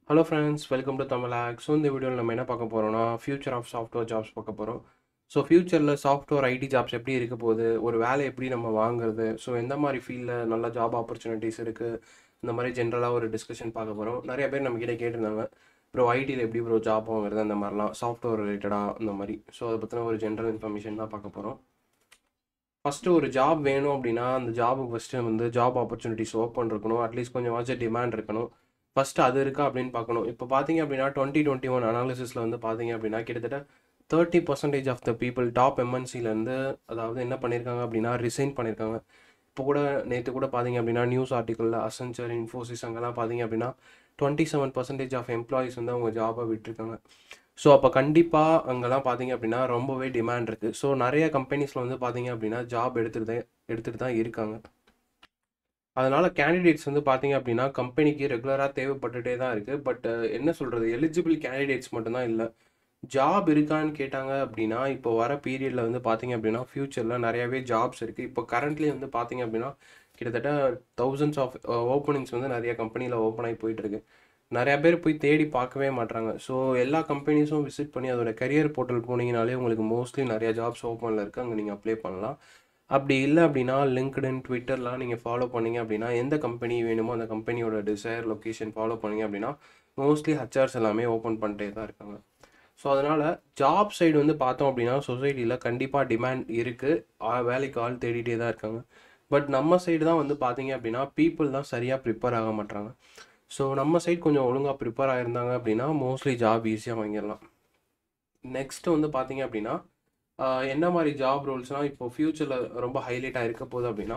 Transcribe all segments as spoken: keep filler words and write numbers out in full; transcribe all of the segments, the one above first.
Hello friends, welcome to tamilhack. So இந்த வீடியோவில் நம்ம என்ன பார்க்க போறோம்னா ஃபியூச்சர் ஆஃப் சாஃப்ட்வேர் ஜாப்ஸ் பார்க்க போகிறோம். ஸோ ஃபியூச்சரில் சாஃப்ட்வேர் ஐடி ஜாப்ஸ் எப்படி இருக்க போகுது, ஒரு வேலை எப்படி நம்ம வாங்குறது, ஸோ எந்த மாதிரி ஃபீல்டில் நல்ல ஜாப் ஆப்பர்ச்சுனிட்டிஸ் இருக்குது, இந்த மாதிரி ஜென்ரலாக ஒரு டிஸ்கஷன் பார்க்க போகிறோம். நிறைய பேர் நம்ம கிட்ட கேட்டிருந்தாங்க, ப்ரோ ஐடியில் எப்படி ப்ரோ ஜாப் வாங்குறது, அந்த மாதிரிலாம் சாஃப்ட்வேர் ரிலேட்டடாக அந்த மாதிரி. ஸோ அதை பற்றின ஒரு ஜென்ரல் இன்ஃபர்மேஷன் தான் பார்க்க போகிறோம். ஃபஸ்ட்டு ஒரு ஜாப் வேணும் அப்படின்னா அந்த ஜாபுக்கு ஃபஸ்ட்டு வந்து ஜாப் ஆப்பர்ச்சுனிட்டிஸ் ஓப்பன் இருக்கணும், அட்லீஸ்ட் கொஞ்சமாச்சும் டிமாண்ட் இருக்கணும். ஃபஸ்ட்டு அது இருக்கா அப்படின்னு பார்க்கணும். இப்போ பார்த்தீங்க அப்படின்னா டுவெண்ட்டி டுவெண்ட்டி ஒன் அனாலிசிஸில் வந்து பார்த்தீங்க அப்படின்னா கிட்டத்தட்ட thirty percentage of the people top எம்என்சிலேருந்து அதாவது என்ன பண்ணியிருக்காங்க அப்படின்னா ரிசைன் பண்ணியிருக்காங்க. இப்போ கூட நேற்று கூட பார்த்தீங்க அப்படின்னா நியூஸ் ஆர்டிக்கலில் அசென்ச்சர், இன்ஃபோசிஸ் அங்கெல்லாம் பார்த்தீங்க அப்படின்னா twenty seven percentage of employees வந்து அவங்க ஜாபை விட்டுருக்காங்க. ஸோ அப்போ கண்டிப்பாக அங்கெல்லாம் பார்த்தீங்க அப்படின்னா ரொம்பவே டிமாண்ட் இருக்குது. ஸோ நிறைய கம்பெனிஸில் வந்து பார்த்தீங்க அப்படின்னா ஜாப் எடுத்துகிட்டு தான் எடுத்துகிட்டு தான் இருக்காங்க. அதனால் கேண்டிடேட்ஸ் வந்து பார்த்தீங்க அப்படின்னா கம்பெனிக்கு ரெகுலராக தேவைப்பட்டுகிட்டே தான் இருக்குது. பட் என்ன சொல்கிறது, எலிஜிபிள் கேண்டிடேட்ஸ் மட்டும்தான் இல்லை. ஜாப் இருக்கான்னு கேட்டாங்க அப்படின்னா இப்போ வர பீரியடில் வந்து பார்த்தீங்க அப்படின்னா ஃப்யூச்சரில் நிறையாவே ஜாப்ஸ் இருக்குது. இப்போ கரண்ட்லி வந்து பார்த்தீங்க அப்படின்னா கிட்டத்தட்ட தௌசண்ட்ஸ் ஆஃப் ஓப்பனிங்ஸ் வந்து நிறைய கம்பெனியில் ஓப்பன் ஆகி போயிட்டுருக்கு. நிறையா பேர் போய் தேடி பார்க்கவே மாட்றாங்க. ஸோ எல்லா கம்பெனிஸும் விசிட் பண்ணி அதோட கரியர் போர்ட்டல் போனீங்கனாலே உங்களுக்கு மோஸ்ட்லி நிறையா ஜாப்ஸ் ஓப்பனில் இருக்குது, அங்கே நீங்கள் அப்ளை பண்ணலாம். அப்படி இல்லை அப்படின்னா லிங்க்டின், ட்விட்டர்லாம் நீங்கள் ஃபாலோ பண்ணிங்க அப்படின்னா எந்த கம்பெனி வேணுமோ அந்த கம்பெனியோட டிசைர் லொக்கேஷன் ஃபாலோ பண்ணிங்க அப்படின்னா மோஸ்ட்லி ஹச்ஆர்ஸ் எல்லாமே ஓப்பன் பண்ணிட்டே தான் இருக்காங்க. ஸோ அதனால் ஜாப் சைடு வந்து பார்த்தோம் அப்படின்னா சொசைட்டியில் கண்டிப்பாக டிமாண்ட் இருக்குது, வேலைக்கு ஆள் தேடிட்டே தான் இருக்காங்க. பட் நம்ம சைடு தான் வந்து பார்த்தீங்க அப்படின்னா பீப்புள் தான் சரியாக ப்ரிப்பேர் ஆக மாட்டாங்க. ஸோ நம்ம சைடு கொஞ்சம் ஒழுங்காக ப்ரிப்பேர் ஆகிருந்தாங்க அப்படின்னா மோஸ்ட்லி ஜாப் ஈஸியாக வாங்கிடலாம். நெக்ஸ்ட்டு வந்து பார்த்தீங்க அப்படின்னா என்ன மாதிரி ஜாப் ரோல்ஸ்னால் இப்போ ஃப்யூச்சரில் ரொம்ப ஹைலைட்டாக இருக்க போகுது அப்படின்னா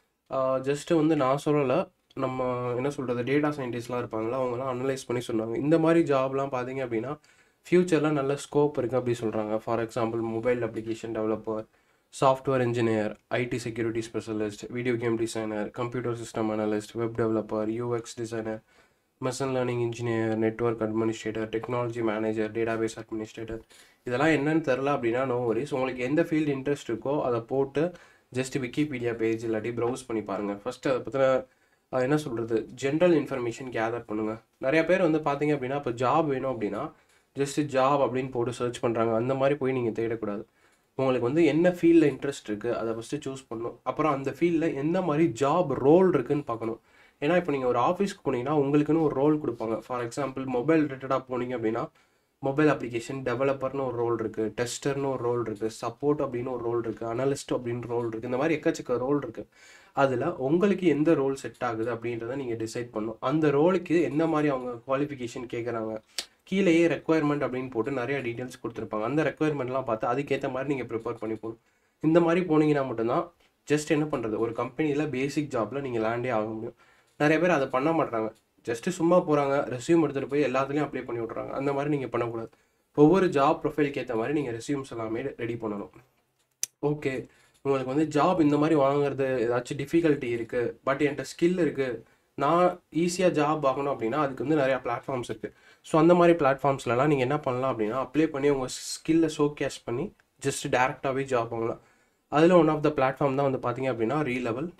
ஜஸ்ட்டு வந்து நான் சொல்லலை, நம்ம என்ன சொல்கிறது டேட்டா சயின்டிஸ்ட்லாம் இருப்பாங்களா அவங்களாம் அனலைஸ் பண்ணி சொன்னாங்க. இந்த மாதிரி ஜாப்லாம் பார்த்தீங்க அப்படின்னா ஃப்யூச்சரில் நல்ல ஸ்கோப் இருக்குது அப்படி சொல்கிறாங்க. For example mobile application developer, software engineer, IT security specialist, video game designer, computer system analyst, web developer, UX designer, machine learning engineer, network administrator, technology manager, database administrator. இதெல்லாம் என்னன்னு தெரில அப்படின்னா நோ வரிஸ். உங்களுக்கு எந்த field interest இருக்கோ அதை போட்டு just Wikipedia page இல்லாட்டி ப்ரௌஸ் பண்ணி பாருங்கள். ஃபஸ்ட்டு அதை பற்றின என்ன சொல்கிறது ஜென்ரல் இன்ஃபர்மேஷன் கேதர் பண்ணுங்கள். நிறையா பேர் வந்து பார்த்தீங்க அப்படின்னா இப்போ ஜாப் வேணும் அப்படின்னா ஜஸ்ட் ஜாப் அப்படின்னு போட்டு சர்ச் பண்ணுறாங்க. அந்த மாதிரி போய் நீங்கள் தேடக்கூடாது. உங்களுக்கு வந்து என்ன ஃபீல்டில் இன்ட்ரெஸ்ட் இருக்குது அதை ஃபஸ்ட்டு சூஸ் பண்ணணும். அப்புறம் அந்த ஃபீல்டில் எந்த மாதிரி ஜாப் ரோல் இருக்குதுன்னு பார்க்கணும். ஏன்னா இப்போ நீங்கள் ஒரு ஆஃபீஸ்க்கு போனீங்கன்னா உங்களுக்குன்னு ஒரு ரோல் கொடுப்பாங்க. ஃபார் எக்ஸாம்பிள் மொபைல் ரிலேட்டடாக போனீங்க அப்படின்னா மொபைல் அப்ளிகேஷன் டெவலப்பர்னு ஒரு ரோல் இருக்குது, டெஸ்டர்னு ஒரு ரோல் இருக்குது, சப்போர்ட் அப்படின்னு ஒரு ரோல் இருக்குது, அனலிஸ்ட் அப்படின்னு ரோல் இருக்குது. இந்த மாதிரி எக்கச்சக்க ரோல் இருக்குது. அதில் உங்களுக்கு எந்த ரோல் செட் ஆகுது அப்படின்றத நீங்கள் டிசைட் பண்ணணும். அந்த ரோலுக்கு என்ன மாதிரி அவங்க குவாலிஃபிகேஷன் கேட்குறாங்க, கீழேயே ரெக்குயர்மெண்ட் அப்படின்னு போட்டு நிறைய டீட்டெயில்ஸ் கொடுத்துருப்பாங்க. அந்த ரெக்குயர்மெண்ட்லாம் பார்த்து அதுக்கேற்ற மாதிரி நீங்கள் ப்ரிப்பேர் பண்ணி போகணும். இந்த மாதிரி போனீங்கன்னா மட்டும்தான் ஜஸ்ட் என்ன பண்ணுறது ஒரு கம்பெனியில் பேசிக் ஜாபில் நீங்கள் லேண்டே ஆக முடியும். நிறைய பேர் அதை பண்ண மாட்டாங்க. ஜஸ்ட்டு சும்மா போகிறாங்க, ரெஸ்யூம் எடுத்துகிட்டு போய் எல்லாத்துலேயும் அப்ளை பண்ணி விட்றாங்க. அந்த மாதிரி நீங்கள் பண்ணக்கூடாது. ஒவ்வொரு ஜாப் ப்ரொஃபைலுக்கு ஏற்ற மாதிரி நீங்கள் ரெஸ்யூம்ஸ் எல்லாமே ரெடி பண்ணணும். ஓகே, உங்களுக்கு வந்து ஜாப் இந்த மாதிரி வாங்குறது ஏதாச்சும் டிஃபிகல்ட்டி இருக்குது, பட் என்கிட்ட ஸ்கில் இருக்குது, நான் ஈஸியாக ஜாப் ஆகணும் அப்படின்னா அதுக்கு வந்து நிறையா பிளாட்ஃபார்ம்ஸ் இருக்குது. ஸோ அந்த மாதிரி பிளாட்ஃபார்ம்ஸ்லாம் நீங்கள் என்ன பண்ணலாம் அப்படின்னா அப்ளை பண்ணி உங்கள் ஸ்கில்லை ஷோகேஸ் பண்ணி ஜஸ்ட் டேரெக்டாகவே ஜாப் வாங்கலாம். அதில் ஒன் ஆஃப் த பிளாட்ஃபார்ம் தான் வந்து பார்த்தீங்க அப்படின்னா ரீலெவல்.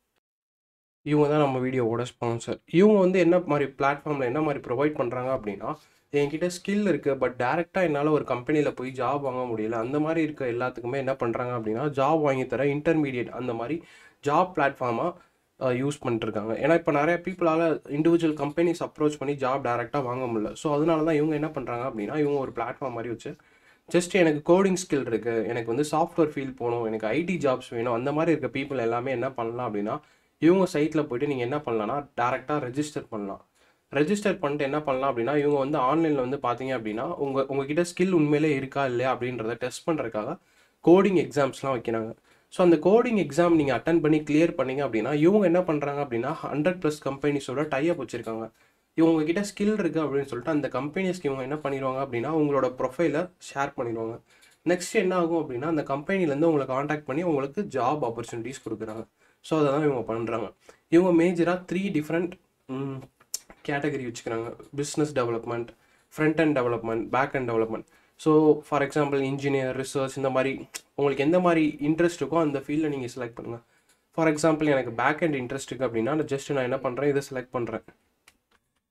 இவங்க தான் நம்ம வீடியோவோட ஸ்பான்சர். இவங்க வந்து என்ன மாதிரி பிளாட்ஃபார்மில் என்ன மாதிரி ப்ரொவைட் பண்ணுறாங்க அப்படின்னா என்கிட்ட ஸ்கில் இருக்குது பட் டேரெக்டாக என்னால் ஒரு கம்பெனியில் போய் ஜாப் வாங்க முடியல, அந்த மாதிரி இருக்க எல்லாத்துக்குமே என்ன பண்ணுறாங்க அப்படின்னா ஜாப் வாங்கி தர இன்டர்மீடியட் அந்த மாதிரி ஜாப் பிளாட்ஃபார்மாக யூஸ் பண்ணிட்டுருக்காங்க. ஏன்னா இப்போ நிறைய பீப்புளால் இண்டிவிஜுவல் கம்பெனிஸ் அப்ரோச் பண்ணி ஜாப் டேரெக்டாக வாங்க முடியல. ஸோ அதனால தான் இவங்க என்ன பண்ணுறாங்க அப்படின்னா இவங்க ஒரு பிளாட்ஃபார்ம் மாதிரி வச்சு ஜஸ்ட் எனக்கு கோடிங் ஸ்கில் இருக்குது, எனக்கு வந்து சாஃப்ட்வேர் ஃபீல்ட் போகணும், எனக்கு ஐடி ஜாப்ஸ் வேணும், அந்த மாதிரி இருக்க பீப்புள் எல்லாமே என்ன பண்ணலாம் அப்படின்னா இவங்க சைட்டில் போய்ட்டு நீங்கள் என்ன பண்ணலாம்னா டேரெக்டாக ரெஜிஸ்டர் பண்ணலாம். ரெஜிஸ்டர் பண்ணிட்டு என்ன பண்ணலாம் அப்படின்னா இவங்க வந்து ஆன்லைனில் வந்து பார்த்தீங்க அப்படின்னா உங்கள் உங்ககிட்ட ஸ்கில் உண்மையிலே இருக்கா இல்லையா அப்படின்றத டெஸ்ட் பண்ணுறதுக்காக கோடிங் எக்ஸாம்ஸ்லாம் வைக்கிறாங்க. ஸோ அந்த கோடிங் எக்ஸாம் நீங்கள் அட்டன் பண்ணி கிளியர் பண்ணிங்க அப்படின்னா இவங்க என்ன பண்ணுறாங்க அப்படின்னா ஹண்ட்ரட் ப்ளஸ் கம்பெனிஸோட டைப் வச்சுருக்காங்க. இவங்க கிட்ட ஸ்கில் இருக்குது அப்படின்னு சொல்லிட்டு அந்த கம்பெனிஸ்க்கு இவங்க என்ன பண்ணிடுவாங்க அப்படின்னா உங்களோட ப்ரொஃபைலை ஷேர் பண்ணிடுவாங்க. நெக்ஸ்ட் என்ன ஆகும் அப்படின்னா அந்த கம்பெனிலேருந்து உங்களை காண்டாக்ட் பண்ணி உங்களுக்கு ஜாப் ஆப்பர்ச்சுனிட்டிஸ் கொடுக்குறாங்க. ஸோ அதை தான் இவங்க பண்ணுறாங்க. இவங்க மேஜராக த்ரீ டிஃப்ரெண்ட் கேட்டகரி வச்சுக்கிறாங்க. Business development, front end development, back end development. So for example engineer, research, இந்த மாதிரி உங்களுக்கு எந்த மாதிரி இன்ட்ரெஸ்ட் இருக்கோ அந்த ஃபீல்டில் நீங்கள் செலக்ட் பண்ணுங்கள். ஃபார் எக்ஸாம்பிள் எனக்கு பேக் அண்ட் இன்ட்ரெஸ்ட் இருக்குது அப்படின்னா ஜஸ்ட் நான் என்ன பண்ணுறேன் இதை செலக்ட் பண்ணுறேன்.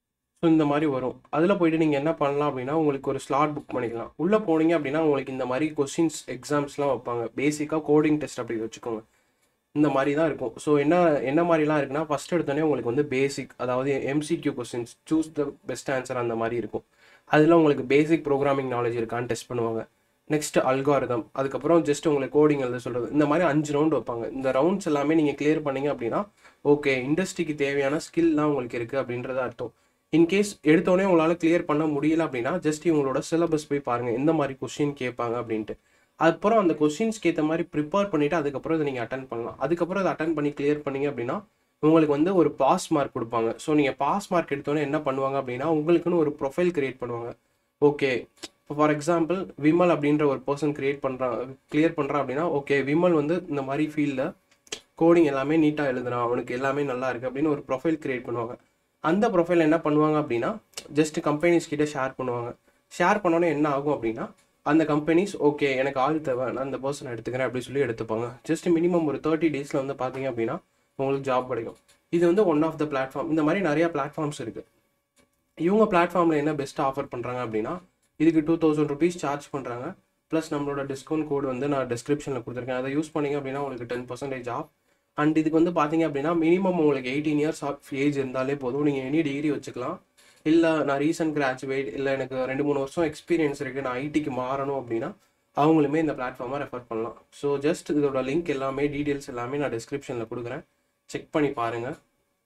ஸோ இந்த மாதிரி வரும். அதில் போயிட்டு நீங்கள் என்ன பண்ணலாம் அப்படின்னா உங்களுக்கு ஒரு ஸ்லாட் புக் பண்ணிக்கலாம். உள்ளே போனீங்க அப்படின்னா உங்களுக்கு இந்த மாதிரி கொஸ்டின்ஸ் எக்ஸாம்ஸ்லாம் வைப்பாங்க. பேசிக்காக கோடிங் டெஸ்ட் அப்படி வச்சுக்கோங்க. இந்த மாதிரி தான் இருக்கும். ஸோ என்ன என்ன மாதிரிலாம் இருக்குன்னா ஃபஸ்ட் எடுத்தோடனே உங்களுக்கு வந்து பேசிக், அதாவது MCQ questions, choose the best answer அந்த மாதிரி இருக்கும். அதில் உங்களுக்கு பேசிக் ப்ரோக்ராமிங் நாலேஜ் இருக்கான்னு டெஸ்ட் பண்ணுவாங்க. நெக்ஸ்ட் அல்காரிதம், அதுக்கப்புறம் ஜஸ்ட் உங்களுக்கு கோடிங் எழுத சொல்கிறது. இந்த மாதிரி அஞ்சு ரவுண்ட் வைப்பாங்க. இந்த ரவுண்ட்ஸ் எல்லாமே நீங்கள் கிளியர் பண்ணீங்க அப்படின்னா ஓகே இண்டஸ்ட்ரிக்கு தேவையான ஸ்கில்லாம் உங்களுக்கு இருக்குது அப்படின்றத அர்த்தம். இன்கேஸ் எடுத்தோடனே உங்களால் கிளியர் பண்ண முடியல அப்படின்னா ஜஸ்ட் இவங்களோட சிலபஸ் போய் பாருங்கள் எந்த மாதிரி கொஸ்டின் கேட்பாங்க அப்படின்ட்டு. அதுக்கப்புறம் அந்த கொஸ்டின்ஸ்க்கு ஏற்ற மாதிரி ப்ரிப்பேர் பண்ணிவிட்டு அதுக்கப்புறம் இதை நீங்கள் அட்டன் பண்ணலாம். அதுக்கப்புறம் இதை அட்டன் பண்ணி கிளியர் பண்ணீங்க அப்படின்னா உங்களுக்கு வந்து ஒரு பாஸ் மார்க் கொடுப்பாங்க. ஸோ நீங்கள் பாஸ் மார்க் எடுத்தோன்னே என்ன பண்ணுவாங்க அப்படின்னா உங்களுக்குன்னு ஒரு ப்ரொஃபைல் கிரியேட் பண்ணுவாங்க. ஓகே இப்போ ஃபார் எக்ஸாம்பிள் விமல் அப்படின்ற ஒரு பர்சன் கிரியேட் பண்ணுறான் கிளியர் பண்ணுறான் அப்படின்னா ஓகே விமல் வந்து இந்த மாதிரி ஃபீல்டில் கோடிங் எல்லாமே நீட்டாக எழுதுறான், அவனுக்கு எல்லாமே நல்லா இருக்குது அப்படின்னு ஒரு ப்ரொஃபைல் கிரியேட் பண்ணுவாங்க. அந்த ப்ரொஃபைல் என்ன பண்ணுவாங்க அப்படின்னா ஜஸ்ட் கம்பெனிஸ் கிட்டே ஷேர் பண்ணுவாங்க. ஷேர் பண்ணோன்னே என்ன ஆகும் அப்படின்னா அந்த கம்பெனிஸ் ஓகே எனக்கு ஆள் தேவை, நான் அந்த பர்சன் எடுத்துக்கிறேன் அப்படின்னு சொல்லி எடுத்துப்பாங்க. ஜஸ்ட் மினிமம் ஒரு தேர்ட்டி டேஸில் வந்து பார்த்தீங்க அப்படின்னா உங்களுக்கு ஜாப் கிடைக்கும். இது வந்து ஒன் ஆஃப் த பிளாட்ஃபார்ம். இந்த மாதிரி நிறையா பிளாட்ஃபார்ம்ஸ் இருக்குது. இவங்க பிளாட்ஃபார்மில் என்ன பெஸ்ட் ஆஃபர் பண்ணுறாங்க அப்படின்னா இதுக்கு டூ தௌசண்ட் ருபீஸ் சார்ஜ் பண்ணுறாங்க. ப்ளஸ் நம்மளோட டிஸ்கவுண்ட் கோடு வந்து நான் டிஸ்கிரிப்ஷனில் கொடுத்துருக்கேன். அதை யூஸ் பண்ணிங்க அப்படின்னா உங்களுக்கு டென் பர்சன்டேஜ் ஆஃப். அண்ட் இதுக்கு வந்து பார்த்தீங்க அப்படின்னா மினிமம் உங்களுக்கு எயிட்டீன் இயர்ஸ் ஆஃப் ஏஜ் இருந்தாலே போதும். நீங்கள் எனி டிகிரி வச்சுக்கலாம். இல்லை நான் ரீசன்ட் கிராஜுவேட், இல்லை எனக்கு ரெண்டு மூணு வருஷம் எக்ஸ்பீரியன்ஸ் இருக்குது, நான் ஐடிக்கு மாறணும் அப்படின்னா அவங்களுமே இந்த பிளாட்ஃபார்மை ரெஃபர் பண்ணலாம். ஸோ ஜஸ்ட் இதோட லிங்க் எல்லாமே டீட்டெயில்ஸ் எல்லாமே நான் டிஸ்கிரிப்ஷனில் கொடுக்குறேன். செக் பண்ணி பாருங்கள்.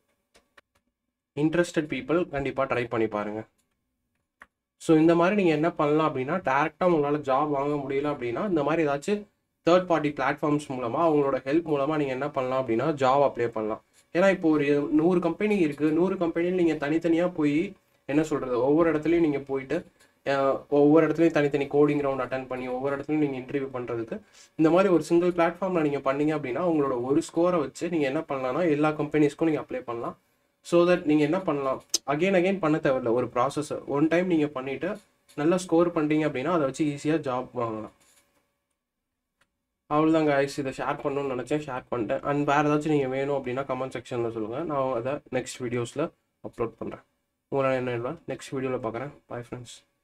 இன்ட்ரெஸ்டட் பீப்புள் கண்டிப்பாக ட்ரை பண்ணி பாருங்கள். ஸோ இந்த மாதிரி நீங்கள் என்ன பண்ணலாம் அப்படின்னா டேரெக்டாக உங்களால் ஜாப் வாங்க முடியல அப்படின்னா இந்த மாதிரி ஏதாச்சும் தேர்ட் பார்ட்டி பிளாட்ஃபார்ம்ஸ் மூலமாக அவங்களோட ஹெல்ப் மூலமாக நீங்கள் என்ன பண்ணலாம் அப்படின்னா ஜாப் அப்ளை பண்ணலாம். ஏன்னா இப்போ ஒரு நூறு கம்பெனி இருக்குது. நூறு கம்பெனியில் நீங்கள் தனித்தனியாக போய் என்ன சொல்கிறது ஒவ்வொரு இடத்துலையும் நீங்கள் போயிட்டு ஒவ்வொரு இடத்துலையும் தனித்தனி கோடிங் ரவுண்ட் அட்டன் பண்ணி ஒவ்வொரு இடத்துலையும் நீங்கள் இன்டர்வியூ பண்ணுறதுக்கு இந்த மாதிரி ஒரு சிங்கிள் பிளாட்ஃபார்மில் நீங்கள் பண்ணீங்க அப்படின்னா உங்களோட ஒரு ஸ்கோரை வச்சு நீங்கள் என்ன பண்ணலாம்னா எல்லா கம்பெனிஸ்க்கும் நீங்கள் அப்ளை பண்ணலாம். ஸோ தட் நீங்கள் என்ன பண்ணலாம் அகெயின் அகெயின் பண்ண தேவையில்லை. ஒரு ப்ராசஸை ஒன் டைம் நீங்கள் பண்ணிவிட்டு நல்லா ஸ்கோர் பண்ணுறீங்க அப்படின்னா அதை வச்சு ஈஸியாக ஜாப் வாங்கலாம். அவ்வளோதாங்க ஐஸ். இதை ஷேர் பண்ணணும்னு நினச்சேன், ஷேர் பண்ணிட்டேன். அண்ட் வேறு ஏதாச்சும் நீங்கள் வேணும் அப்படின்னா கமெண்ட் செக்ஷனில் சொல்லுங்கள். நான் அதை நெக்ஸ்ட் வீடியோஸில் அப்லோட் பண்ணுறேன். உங்களை என்ன நெக்ஸ்ட் வீடியோவில் பார்க்குறேன். Bye friends.